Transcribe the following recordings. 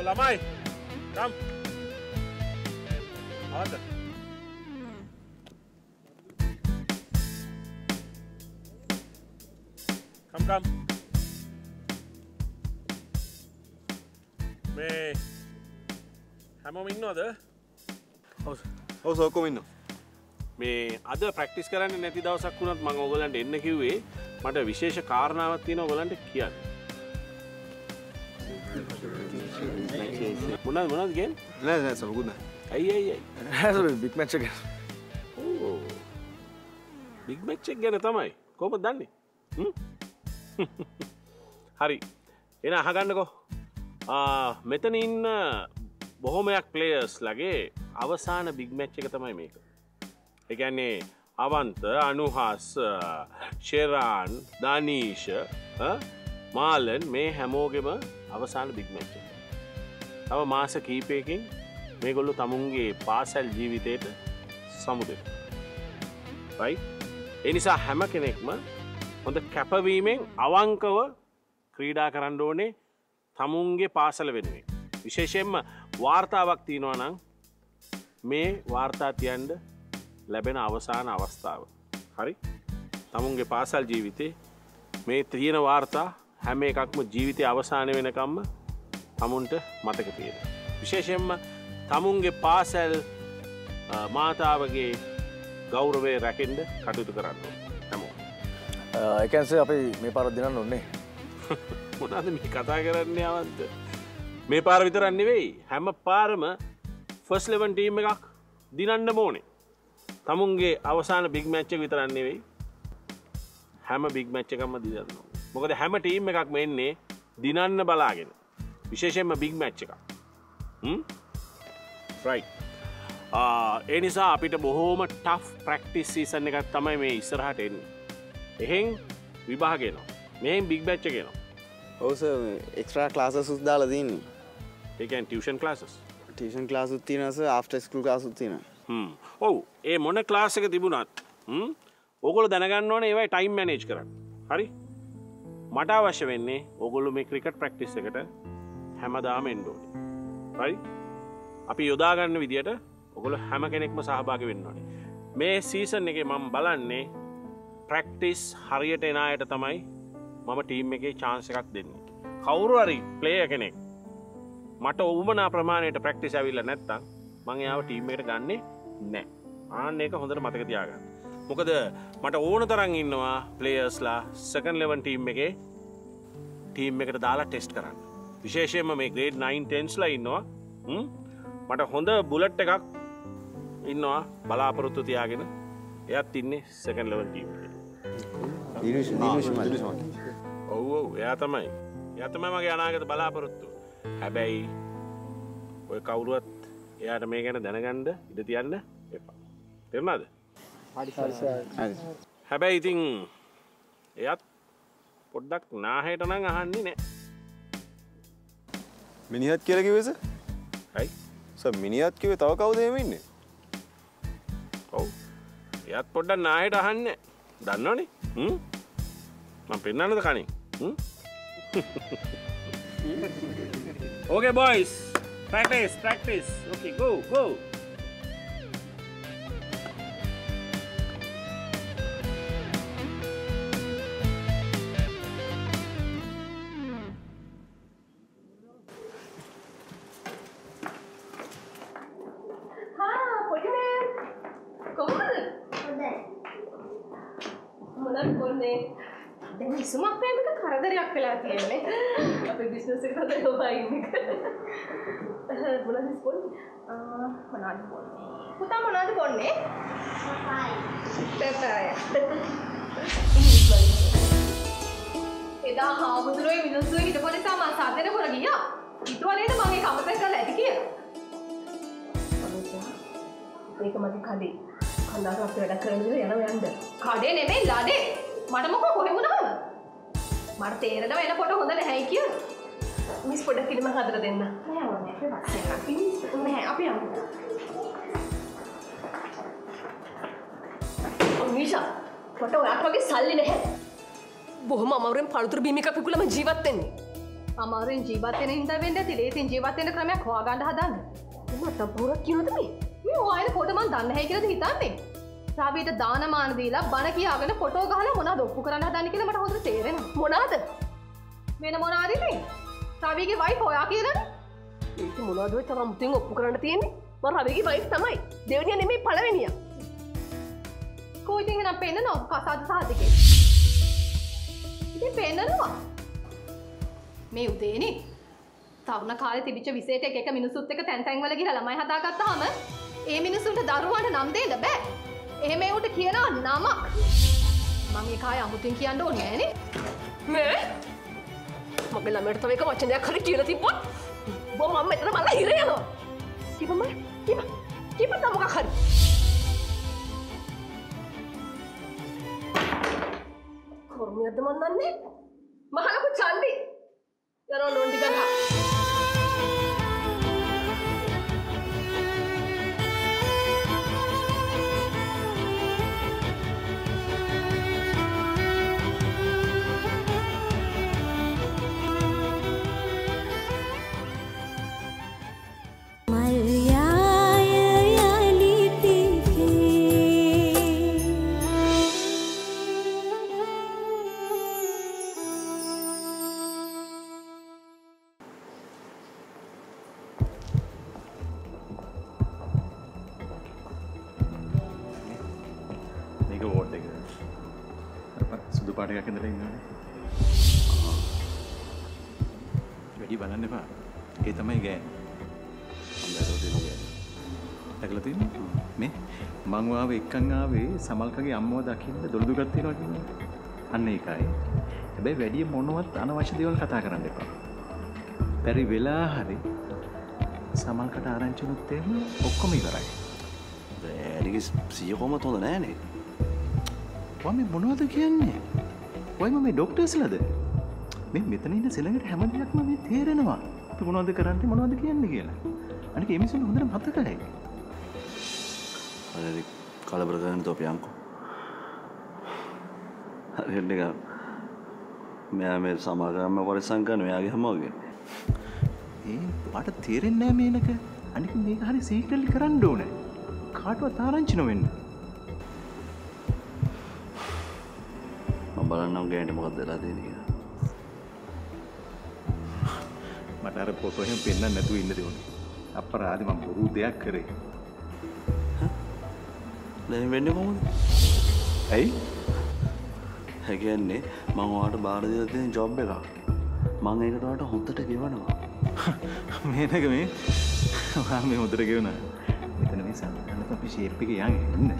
ළමයි. Come. ආද. Come. මේ හැමෝම ඉන්නවද? ඔව් ඔක්කොම ඉන්නවා. මේ අද ප්‍රැක්ටිස් කරන්න නැති දවසක් වුණත් මම ඕගොල්ලන්ට එන්න කිව්වේ මට විශේෂ කාරණාවක් තියෙනවා ඕගොල්ලන්ට කියන්න. මොනවද කියන්නේ? නෑ සමගුණ. අයියයි. බිග් මැච් එක. ඕ. බිග් මැච් එක ගැන තමයි. කොහොමද දන්නේ? හරි. එන අහගන්නකෝ. මෙතන ඉන්න බොහොමයක් ප්ලේයර්ස් ලගේ අවසාන බිග් මැච් එක තමයි මේක. ඒ කියන්නේ අවන්ත, අනුහාස්, ෂෙරාන්, දානීෂ්, මාලන් මේ හැමෝගෙම අවසාන බිග් මැච් එක. තව මාස කීපයකින් මේගොල්ලෝ තමුන්ගේ පාසල් ජීවිතයට සමු දෙනවා. right? ඒ නිසා හැම කෙනෙක්ම හොඳ කැපවීමෙන් අවංකව ක්‍රීඩා කරන්න ඕනේ තමුන්ගේ පාසල වෙනුවෙන්. විශේෂයෙන්ම වාර්තාවක් තියෙනවා නම් මේ වාර්තා තියන්න ලැබෙන අවසාන අවස්ථාව. හරි? තමුන්ගේ පාසල් ජීවිතේ මේ තියෙන වාර්තා හැම එකක්ම ජීවිතයේ අවසානය වෙනකම්ම තමුන්ට මතක තියෙනවා. විශේෂයෙන්ම තමුන්ගේ පාසල් මාතාවගේ ගෞරවය රැකෙන්න කටයුතු කරන්න ඕනේ. හැමෝම. I can say අපි මේ පාර දිනන්න ඕනේ. මොනවද මේ කතා කරන්නේ අවන්ත? මේ පාර විතරක් නෙවෙයි හැම පාරම ෆස්ට් 11 ටීම් එකක් දිනන්න ඕනේ. තමුන්ගේ අවසාන බිග් මැච් එක විතරක් නෙවෙයි හැම බිග් මැච් එකක්ම දිනන්න ඕනේ. මොකද හැම ටීම් එකක්ම එන්නේ දිනන්න බලාගෙන. විශේෂයෙන්ම බිග් මැච් එකක්. right. ඒ නිසා අපිට බොහෝම ටෆ් ප්‍රැක්ටිස් සීසන් එකක් තමයි මේ ඉස්සරහට එන්නේ. එහෙන් විභාග එනවා. මෙහෙන් බිග් මැච් එක එනවා. ඔව් සර් එක්ස්ට්‍රා ක්ලාසස් උත් දාලා තියෙන්නේ. ඒ කියන්නේ ටියුෂන් ක්ලාසස්. ටියුෂන් ක්ලාස් උත් තියෙනවා සර් ආෆ්ටර් ස්කූල් ක්ලාස් උත් තියෙනවා. ඔව් ඒ මොන ක්ලාස් එක තිබුණත් ඕගොල්ලෝ දැනගන්න ඕනේ ඒවයි ටයිම් මැනේජ් කරන්න. හරි? මට අවශ්‍ය වෙන්නේ ඕගොල්ලෝ මේ ක්‍රිකට් ප්‍රැක්ටිස් එකට හැමදාම එන්න ඕනේ. හරි? අපි යොදා ගන්න විදියට ඔගොල්ලෝ හැම කෙනෙක්ම සහභාගී වෙන්න ඕනේ. මේ සීසන් එකේ මම බලන්නේ ප්‍රැක්ටිස් හරියට එන අයට තමයි මම ටීම් එකේ chance එකක් දෙන්නේ. කවුරු හරි ප්ලේයර් කෙනෙක් මට උවමනා ප්‍රමාණයට ප්‍රැක්ටිස් ඇවිල්ලා නැත්තම් මම එයාව ටීම් එකට ගන්නෙ නැහැ. ආන්න ඒක හොඳට මතක තියාගන්න. මොකද මට ඕන තරම් ඉන්නවා ප්ලේයර්ස්ලා සෙකන්ඩ් 11 ටීම් එකේ ටීම් එකට දාලා ටෙස්ට් කරන්න. විශේෂයෙන්ම මේ ග්‍රේඩ් 9 10ස්ලා ඉන්නවා. මට හොඳ බුලට් එකක් ඉන්නවා බලාපොරොත්තු තියාගෙන. එයාත් ඉන්නේ සෙකන්ඩ් 11 ටීම් එකේ. ඔව් එයා තමයි. එයා තමයි මගේ අනාගත බලාපොරොත්තු. හැබැයි ඔය කවුරුවත් එයාට මේ ගැන දැනගන්න ඉඩ තියන්න එපා. තේරුණාද? හරි. හැබැයි ඉතින් එයාත් පොඩ්ඩක් නාහෙට නම් අහන්නේ නැහැ. මිනිහත් කියලා කිව්වේ සර්? හයි. සර් මිනිහත් කිව්වේ තව කවුද එහෙම ඉන්නේ? ඔව්. එයාත් පොඩ්ඩක් නාහෙට අහන්නේ. දන්නවනේ? මම පෙන්නන්නද කණින්? Okay boys, practice. Okay, go. දැන් ඉසුමක් ප්‍රේමික කරදරයක් වෙලා තියෙන්නේ. අපේ බිස්නස් එක හදලා වයින් එක. මොනවද බොන්නේ? පුතා මොනවද බොන්නේ? පපාය. එදා හාමුදුරුවෝ මිනිස්සු හිටපු නිසා මම සාතේට පොර ගියා. ඊටවලේද මම ඒක අමතක කරලා ඇති කියලා. ඒක මගේ කඩේ. කන්දාට අපි වැඩ කරගෙන යනවා යන්න. කඩේ නෙමෙයි ලඩේ. මට මොකෝ කොහෙ වුණාම? මට තේරෙනවා එනකොට හොඳ නැහැයි කියලා. මිස් පොඩ්ඩක් ඉන්න මම හදලා දෙන්න. නෑ ඕනේ. අපි වත් එකක්. නෑ අපි යමු. මිෂා මට ඔයාට වගේ සල්ලි නැහැ. බොහොම අමාරුවෙන් පළතුරු බීම එකක් විකුණලා මම ජීවත් වෙන්නේ. අමාරුවෙන් ජීවත් වෙන හින්දා වෙන්න ඇති ලේසියෙන් ජීවත් වෙන ක්‍රමයක් හොයාගන්න හදන්න. මට පුරක් කියනද මේ ඔයාලේ ෆොටෝ මන් දන්නේ නැහැ කියලාද හිතන්නේ? රාවියට දානමාන දීලා බණ කියාගෙන ෆොටෝ ගහලා මොනවද ඔප්පු කරන්න හදන්නේ කියලා මට හොඳට තේරෙනවා. මොනවාද? වෙන මොනවාද ඉතින්? රාවිගේ වයිෆ් ඔයා කියලානේ. ඒක මොනවද ඔය තරම් මුතින් ඔප්පු කරන්න තියෙන්නේ? මම රාවිගේ වයිෆ් තමයි. දෙවෙනියා නෙමෙයි පළවෙනියා. කොයිටින් නම් පෙන්නනවා කසාද සාධකේ. ඉතින් පෙන්නනවා. මේ උදේනේ තරුණ කාලේ තිබිච්ච විශේෂ එක මිනිසුත් එක්ක තැන් තැන් වල ගිහලා ළමයි හදාගත්තාම ඒ මිනිසුන්ට දරුවන්ට නම් දෙන්න බෑ. එහෙම ඒකට කියනවා නමක්. මම ඒක ආය අමුතුවෙන් කියන්න ඕනේ නෑනේ. මේ මගේ ළමයට තව එක වචනයක් හරි කියලා තිබ්බොත් මම මෙතන මල්ලා හිර යනවා. කිව්වම කිව්ව මොකක් හරි. කොර්මියද්ද මන් දන්නේ. මහලකු චන්දි. යනවා නොන්ඩි ගන්නවා. පාටයක් ඉඳලා ඉන්නවනේ. වැඩි බලන්න එපා. ඒ තමයි ගෑනේ. මම දැරෝ දෙනවා ගෑනේ. දැකලා තියෙන්නේ? මේ මං ආවේ එක්කන් ආවේ සමල්කගේ අම්මව දකින්න දොළ දුකක් තියනවා කියන්නේ. අන්න ඒකයි. හැබැයි වැඩි මොනවත් අනවශ්‍ය දේවල් කතා කරන්න එපා. පරි වෙලා හරි සමල්කට ආරංචි වුණොත් එහෙම ඔක්කොම ඉවරයි. දැරිගේ සිය කොහොමද හොඳ නෑනේ. ඔයා මේ මොනවද කියන්නේ? ඔයම මේ ඩොක්ටර්ස්ලාද? මේ මෙතන ඉන්න සෙලඟට හැම දෙයක්ම මේ තේරෙනවා. අපි මොනවද කරන්නේ මොනවද කියන්නේ කියලා. අනික මේ මිනිස්සුන්ට හොඳට මතකයි. හරි කලබල කරන්න තෝපියන්කෝ. හරි එන්න ගන්න. මෙයා මේ සමාගම පරිසම් කරන මෙයාගේ හැම වගේ. මට තේරෙන්නේ නෑ මේනක. අනික මේක හරි සීක්‍රට්ලි කරන්න ඕනේ. කාටවත් ආරංචි නොවෙන්න. බලන්නම් ගෑනට මොකක්ද වෙලා තියෙන්නේ කියලා. මට අර ෆොටෝ එහෙම පෙන්නන්න නැතුව ඉන්න දෙවනේ. අපරාධි මම බොරු දෙයක් කරේ. දැන් වෙන්නේ කොහොමද? ඇයි? ඒ කියන්නේ මම ඔයාලට බාර දීලා තියෙන ජොබ් එක. මම ඒකට ඔයාලට හොඳට ගෙවනවා. මේනක මේ ඔයා මේ හොඳට ගෙවනවා. මෙතන මේ සම්මත අපි ෂේප් එකේ යන්නේ ඉන්න.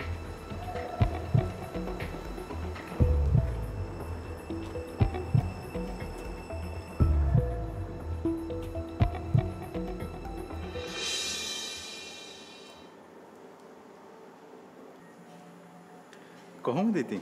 කොහොමද ඉතින්?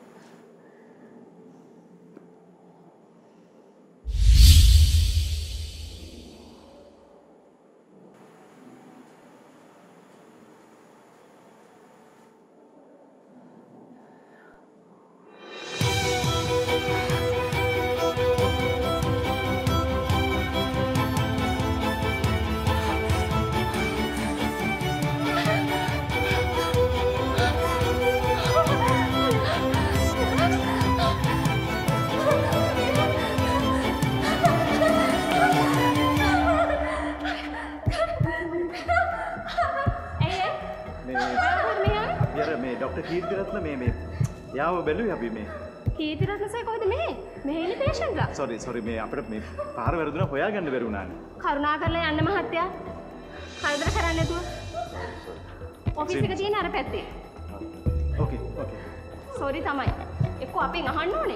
යාව බැලුවේ අපි මේ කීර්තිරත්න සර් කොහෙද මේ ඉන්නේ පේෂන්ට්ලා සෝරි මේ අපිට මේ පාර වැරදුනා හොයාගන්න බැරි වුණානේ කරුණාකරලා යන්න මහත්තයා කරදර කරන්නේ නැතුව ඔෆිස් එක තියෙන අර පැත්තේ ඕකේ සෝරි තමයි එක්ක අපෙන් අහන්න ඕනේ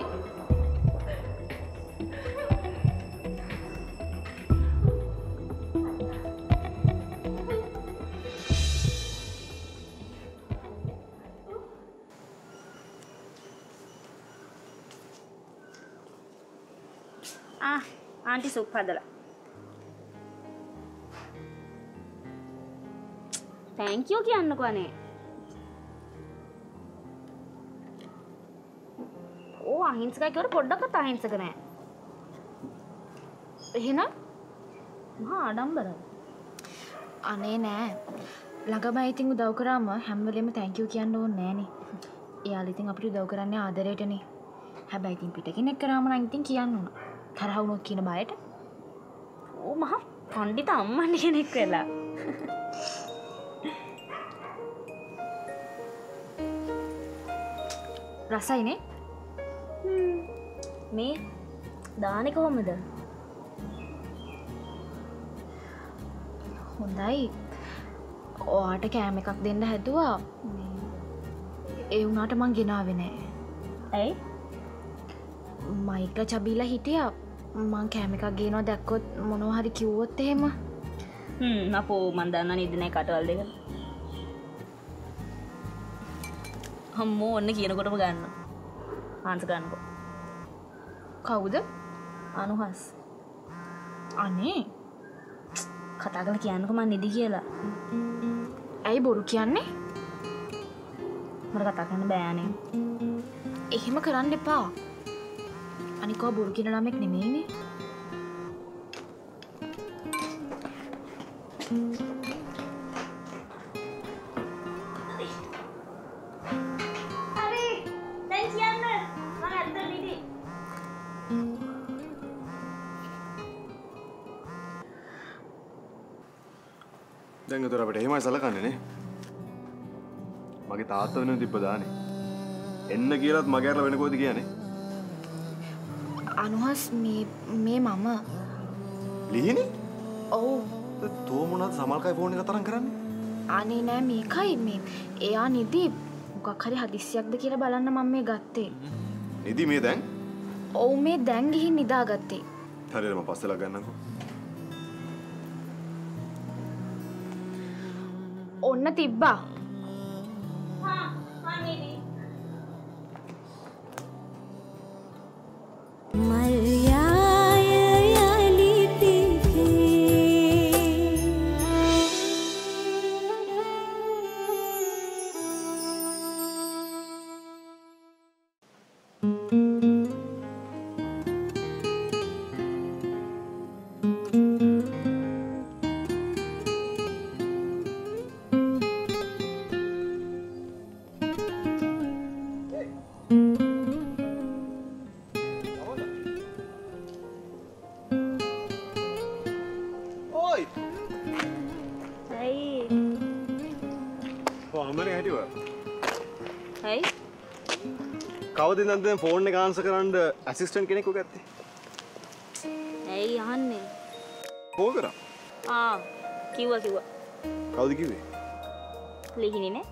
ආන්ටි සුප් හදලා. තෑන්ක් යූ කියන්නකෝ අනේ. ඕ අහිංසකයි කියලා පොඩ්ඩක්වත් අහිංසක නෑ. එහෙනම් මහා ආඩම්බරයි. අනේ නෑ. ළඟම ඉතින් උදව් කරාම හැම වෙලෙම thank you කියන්න ඕනේ නෑනේ. එයාලා ඉතින් අපිට උදව් කරන්නේ ආදරේටනේ. හැබැයි ඉතින් පිට කෙනෙක් කරාම නම් ඉතින් කියන්න ඕන. තරහ වුණොත් කියන බයට. ඕ මහා පණ්ඩිත අම්මන්නේ කෙනෙක් වෙලා. රසයිනේ. මේ දානේ කොහොමද? හොඳයි. ඔයාට කෑම එකක් දෙන්න හැදුවා. ඒ වුණාට මං ගෙනාවේ නෑ. ඇයි? මයික්ලා චබීලා හිටියා. මං කෑම එකක් ගේනවා දැක්කොත් මොනවා හරි කිව්වොත් එහෙම. අපෝ මන් දන්නා නේද නේ කටවල් දෙක. අම්මෝ ඔන්න කියනකොටම ගන්නවා. ආන්ස ගන්නකො. කවුද? අනුහස්. අනේ කතා කරලා කියන්නකො මන් නිදි කියලා. ඇයි බොරු කියන්නේ? මට කතා කරන්න බෑනේ. එහෙම කරන්න එපා. අනිකෝ බොරු කියන ළමෙක් නෙමෙයිනේ. හරි. දැන් කියන්න. මම ඇත්තට නිදි. දැන් උතර අපිට එහෙමයි සලකන්නේ නේ. මගේ තාත්තා වෙනුවෙන් තිබ්බ දානේ. එන්න කියලාත් මගේ අරලා වෙන කොයිද කියන්නේ? අනුහස් මේ මම ලිහිනි? ඔව්. තෝ මොනවද සමල්කයි ෆෝන් එක තරම් කරන්නේ? අනේ නෑ මේකයි මේ එයා නිදි මොකක් හරි හදිස්සියක්ද කියලා බලන්න මම මේ ගත්තේ. නිදි මේ දැන්? ඔව් මේ දැන් ගිහින් නිදාගත්තේ. හරියට මම පස්සෙලා ගන්නකෝ. ඔන්න තිබ්බා. කවද ඉඳන් ෆෝන් එක ආන්සර් කරන්න ඇසිස්ටන්ට් කෙනෙක්ව ගත්තේ? ඇයි අහන්නේ? කෝල් කරා? කිව්වා. කවුද කිව්වේ? ලිහිනේ නේ.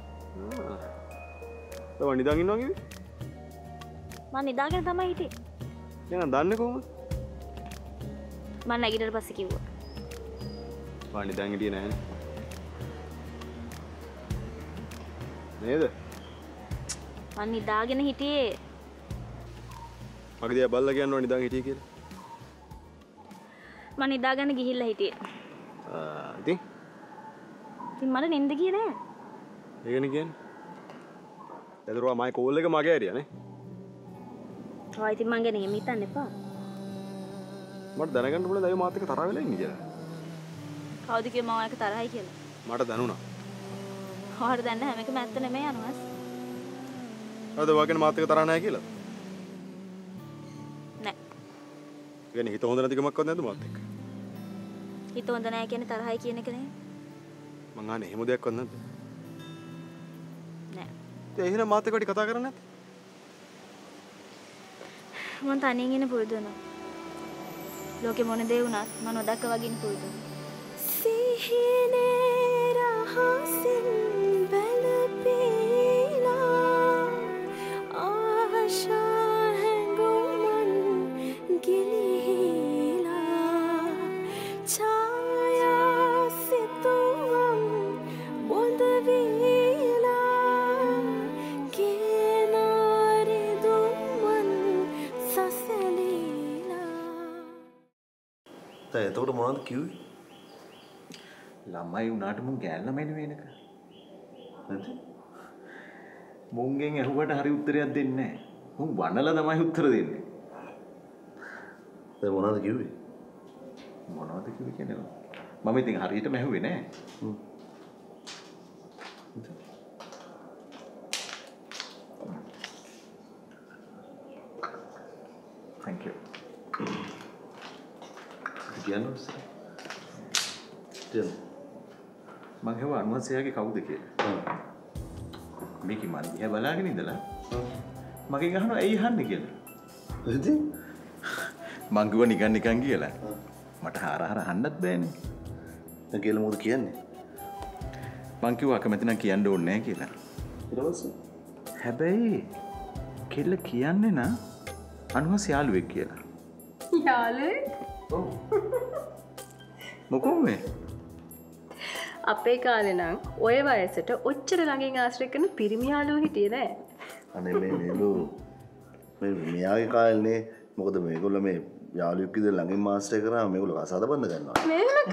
ඔය නිදාගෙන ඉන්නවා කිව්වේ? මම නිදාගෙන තමයි හිටියේ. එහෙනම් දන්නේ කොහොමද? මම නැගිටිලා පස්සේ කිව්වා. මම නිදාගෙන හිටියේ නෑනේ. නේද? මම නිදාගෙන හිටියේ. මගේ දිහා බල්ලා කියනවා නිදාගෙන හිටියේ කියලා. මම නිදාගෙන ගිහිල්ලා හිටියේ. ඉතින් මට නින්ද ගියේ නෑ. ඒකනේ කියන්නේ. එතකොට මගේ කෝල් එක මගේ ඇරියා නේ. ඉතින් මං ගැන එහෙම හිතන්න එපා. මට දැනගන්න පුළුවන් දයෝ මාත් එක්ක තරහ වෙලා ඉන්නේ කියලා. කවුද කිව්වේ මම එක තරහයි කියලා? මට දැනුණා. ඔයාලට දැනන හැම එකම ඇත්ත නෙමෙයි අනුහස්. අද වගේ මාත් එක්ක තරහ නැහැ කියලා. නෑ. ඒ කියන්නේ හිත හොඳ නැතිකමක්වත් නැද්ද මාත් එක්ක? හිත හොඳ නැහැ කියන්නේ තරහයි කියන එක නේ. මං අහන්නේ එහෙම දෙයක්වත් නැද්ද? නෑ. ඒ එහෙනම් මාත් එක්ක කතා කරන්නේ නැද්ද? මම තනියෙන් ඉන්න පුරුදු වෙනවා. ලෝකේ මොන දේ වුණත් මම නොදක්ක වගේ ඉන්න පුරුදු වෙනවා. සිහිනේ රහසින් වැළපීලා ආශා හැඟුමන් ගිලිහිලා ඡායා සිතුවම් බොඳ වීලා කිනාරි දුම්මන් සසලීලා. එතකොට මොනවද කිව්වේ? ළමයි වුණාට මුන් ගෑල් ළමයි නෙවෙයි නේද? නැද්ද? මුන්ගෙන් ඇහුවට හරි උත්තරයක් දෙන්නේ නැහැ. මුන් වනලා තමයි උත්තර දෙන්නේ. දැන් මොනවද කිව්වේ? මොනවද කියන්නේ? මම ඉතින් හරියටම ඇහුවේ නෑ. Thank you. කියන්නස් මං හෙව අනුහසයාගේ කවුද කියලා. මේක මන් දිහා බලාගෙන ඉඳලා මගෙන් අහනවා ඇයි අහන්නේ කියලා. ඉතින් මං කිව්වා නිකන් කියලා. මට හාර අහන්නත් බෑනේ. දැන් කියලා මොකද කියන්නේ? මං කිව්වා කැමති නම් කියන්න ඕනේ නැහැ කියලා. ඊට පස්සේ හැබැයි කෙල්ල කියන්නේ නා අනුහස යාළුවෙක් කියලා. යාළුවෙක්? ඔව්. මොකෝ මේ? අපේ කාලේ නම් ඔය වයසට ඔච්චර ළඟින් ආශ්‍රය කරන පිරිමි යාළුවෝ හිටියේ නෑ. අනේ මේ මෙයාගේ කාලේ මොකද මේගොල්ලෝ මේ යාළුවෙක් විදිහට ළඟින් මාස්ටර් කරාම මේගොල්ලෝ කසාද බඳ ගන්නවා. මේක.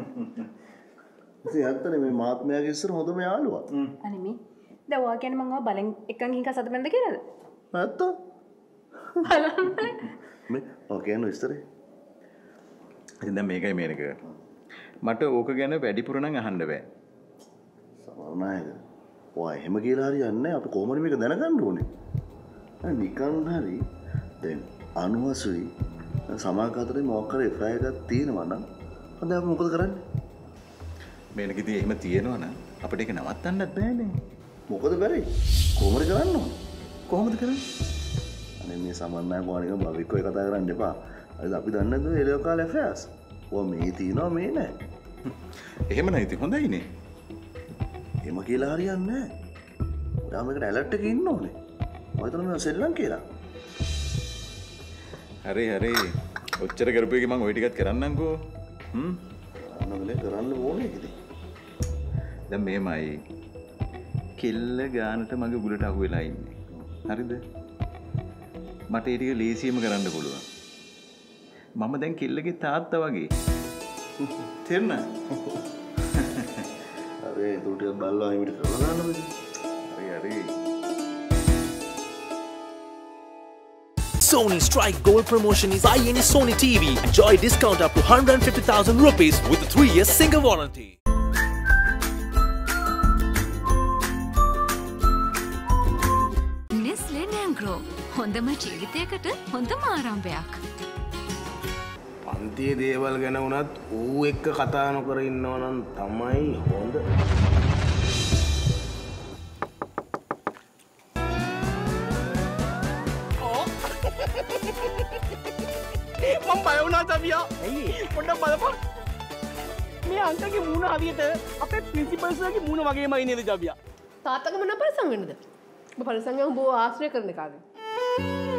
ඉතින් ඇත්තනේ මේ මාත්මයාගේ ඉස්සර හොඳම යාළුවා. අනේ මේ දැන් ඔයා කියන්නේ මම ඔයා බලෙන් එකන් ගිහින් කසාද බඳ කියලාද? නැත්ත. බලන්න. මේ ඔය කියන්නේ ඉස්සරේ. ඉතින් දැන් මේකයි මේනක. මට ඕක ගැන වැඩිපුර නම් අහන්න බෑ. සමහරවිට ඔය එහෙම කියලා හරියන්නේ නැහැ. අපි කොහොමද මේක දැනගන්න ඕනේ? නිකන් හරි දැන් අනුහසුයි සමාජ අතරේ මොකක් හරි එෆ්ఐ එකක් තියෙනවා නම් අද අපි මොකද කරන්නේ? මේනක ඉතින් එහෙම තියෙනවා නම් අපිට ඒක නවත්තන්නත් බෑනේ. මොකද බැරි? කොහොමද කරන්න ඕනේ? කොහොමද කරන්නේ? අනේ මේ සමන්නාය කොහොනික බවික් ඔය කතා කරන්න එපා. අද අපි දන්නේ නැද්ද ඒ ලෝකාල ඇෆයර්ස්? ඔය මේ තියෙනවා මේ නැහැ. එහෙම නම් ඉතින් හොඳයිනේ. එහෙම කියලා හරියන්නේ නැහැ. ඔයා මේකට ඇලර්ට් එකේ ඉන්න ඕනේ. ඔය තමයි මම සෙල්ලම් කියලා. හරි ඔච්චර කරපු එකේ මම ওই ටිකත් කරන්නම්කෝ. අන්නවලේ කරන්න ඕනේ ඉතින්. දැන් මේමයි කෙල්ල ගානට මගේ උගලට අහු වෙලා ඉන්නේ. හරිද? මට ඒ ටික ලේසියෙම කරන්න පුළුවන්. මම දැන් කෙල්ලගේ තාත්තා වගේ. තේරුණා? අර ඒ දුටියක් බල්ලා හිමිට කරලා දාන්නද? හරි. Sony Strike Gold promotion is buy any Sony TV. Enjoy discount up to 150,000 rupees with a 3-year single warranty. Nestle Nangro හොඳම ජීවිතයකට හොඳම ආරම්භයක්. පන්තියේ දේවල් ගැන වුණත් ඌ එක්ක කතා නොකර ඉන්නවා නම් තමයි හොඳ. මම බය වුණා සබියා. ඇයි? පොඩ්ඩක් බලපන්. මේ අංකගේ මූණ හරියට අපේ ප්‍රින්සිපල්ස්ලාගේ මූණ වගේමයි නේද සබියා? තාත්තගේ මොන පරිසම් වෙන්නද? ඔබ පරිසම් ගම බෝ ආශ්‍රය කරන කාගේ?